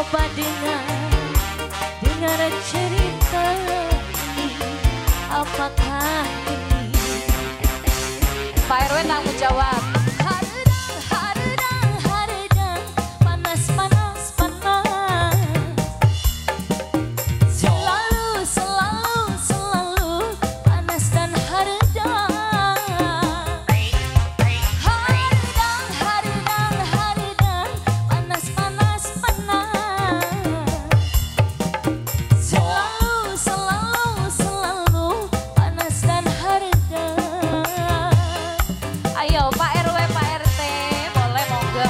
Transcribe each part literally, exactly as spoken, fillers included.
Coba dengar, dengar cerita ini, apakah ini? Pak R W tanggung jawab. Hardang, hardang, hardang, panas, panas, panas. Selalu, selalu, selalu panas dan hardang. Hardang, hardang, hardang, panas, panas, panas. Selalu, selalu, selalu panas dan hardang. Ayo Pak R W, Pak R T, boleh monggo.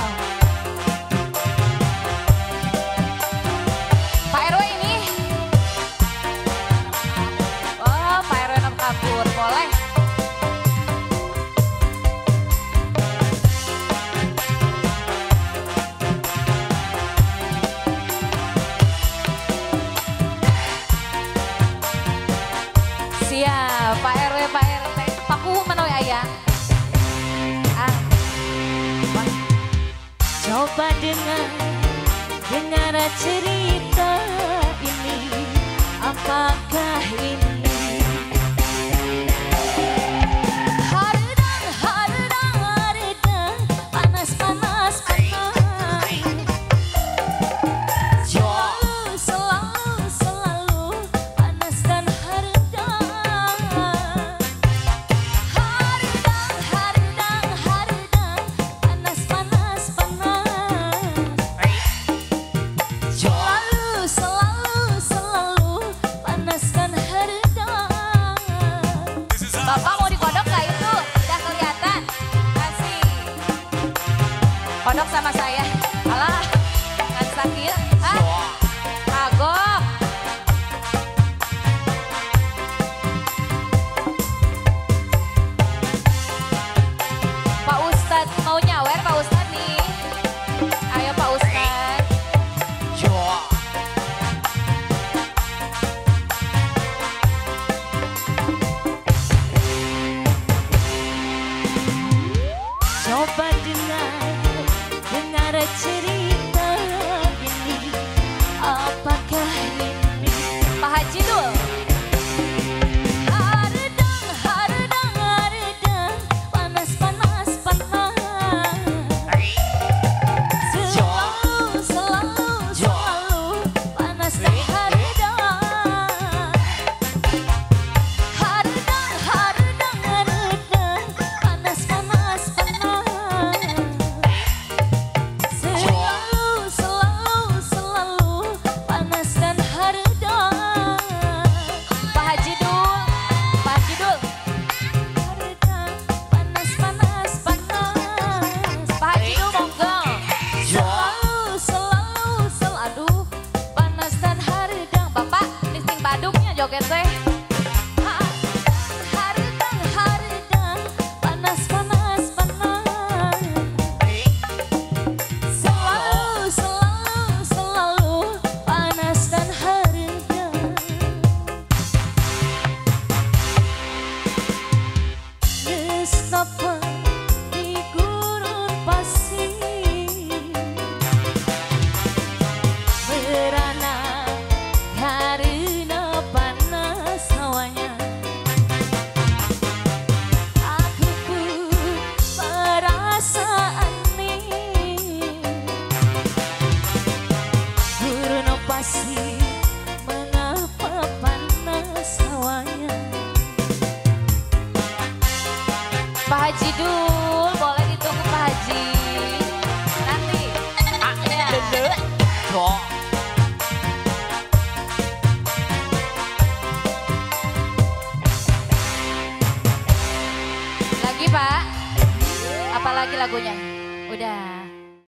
Pak R W ini. Oh, Pak R W nak kabur, boleh. Siap, Pak R W, Pak R T. Paku menoy ayah. Coba dengar, dengar cerita ini, apakah ini? Hardang, hardang, hardang, panas, panas, panas. Selalu, selalu, selalu panas dan hardang. Hardang, hardang, hardang, panas, panas, panas. Selalu, selalu, selalu panas dan hardang. Bapak mau dikodok nggak itu? Udah kelihatan. Kasih. Kodok sama saya. Alah, kan sakit. Hah? Kagok. Pak Ustadz mau nyawer Pak Ustadz nih. Ayo Pak Ustadz. Coba dengar, dengar cerita ini, apakah ini? Pak Haji Dul. Hardang, hardang, hardang, panas, panas, panas. Selalu, selalu, selalu panas dan hardang. Hardang, hardang, hardang, panas, panas, panas. Selalu, selalu, selalu panas dan hardang. Pak Haji Dul. Pak Haji Dul. Hardang, panas, panas, panas. Pak Haji Dul monggo. Selalu, selalu, selalu panas dan hardang. Bapak, listing baduknya joget teh. Hardang, hardang, panas, panas, panas. Selalu, selalu, selalu panas dan hardang. Nestapa di gurun pasir, merana karena panas hawanya. Aku pun perasaan ini, gurun pasir, mengapa panas hawanya? Pak Haji Dul, boleh ditunggu Pak Haji. Nanti. Aknya. Lagi Pak. Apalagi lagunya? Udah.